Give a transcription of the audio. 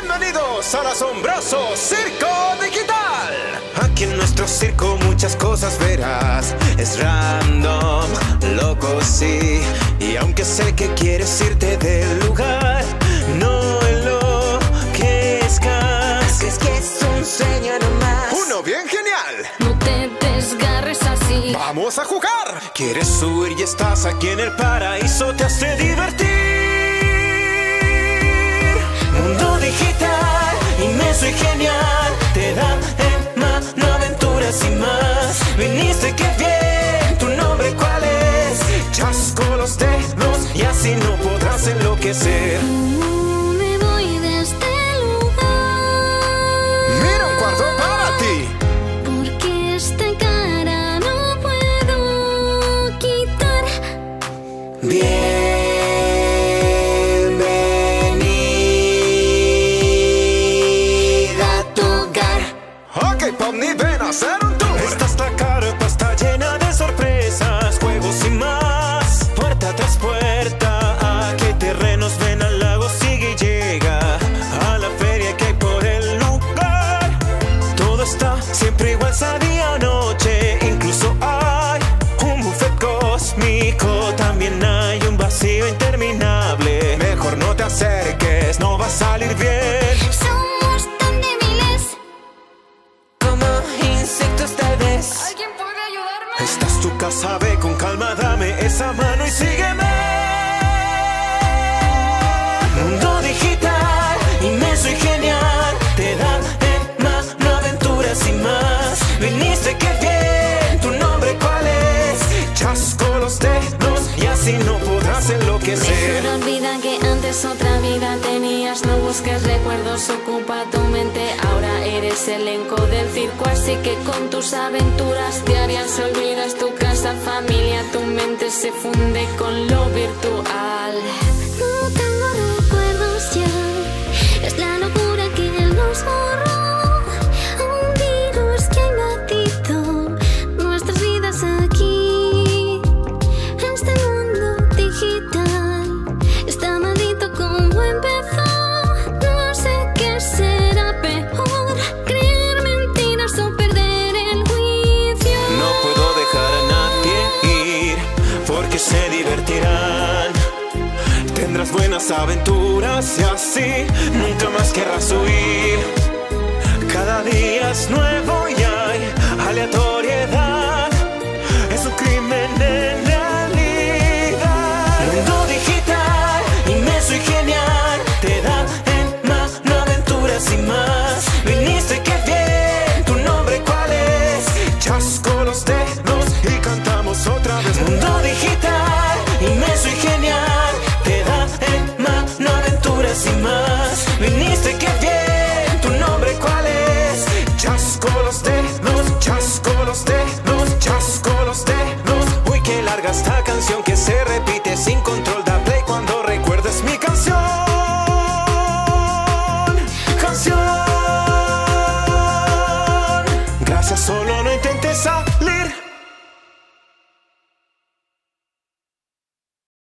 Bienvenidos al asombroso Circo Digital. Aquí en nuestro circo muchas cosas verás. Es random, loco sí. Y aunque sé que quieres irte del lugar, no enloquezcas. Es que es un sueño nomás. Uno bien genial. No te desgarres así. Vamos a jugar. ¿Quieres subir y estás aquí en el paraíso? Te hace divertir. Mundo digital, inmenso y genial. Te dan en mano aventuras y más. Viniste, qué bien. ¿Tu nombre cuál es? Chasco los dedos y así no podrás enloquecer. Me voy de este lugar. Mira, un cuarto para ti. Porque esta cara no puedo quitar. Bienvenida a tu hogar. Ok, Pomni, ven a hacer un tour. Esta es la carpa, está llena de sorpresas, juegos y más. Puerta tras puerta, a qué terrenos ven al lago, sigue y llega a la feria que hay por el lugar. Todo está siempre igual, sea día o noche. Incluso hay un buffet cósmico. También hay un vacío interminable. Mejor no te acerques, no va a salir bien. Somos tan débiles. Como insectos tal vez. ¿Alguien puede ayudarme? Esta es tu casa, ve con calma, dame esa mano y sígueme. Mundo digital, inmenso y genial. Te dan en mano aventuras y más. Viniste, qué bien. ¿Tu nombre cuál es? Chasco los dedos y así no podrás enloquecer. Mejor olvida que antes otra vida tenías. No busques recuerdos, ocupa tu mente. Ahora eres elenco del circo, así que con tus aventuras diarias olvidas tu casa, familia. Tu mente se funde con lo virtual. No tengo recuerdos ya. Es la locura que nos borró. Un virus que ha invadido nuestras vidas aquí. Este mundo digital está maldito como empezó. No sé qué será peor, creer mentiras o perder el juicio. No puedo dejar a nadie ir, porque se divertirán. Tendrás buenas aventuras y así nunca más querrás huir. Cada día es nuevo y hay aleatoriedad.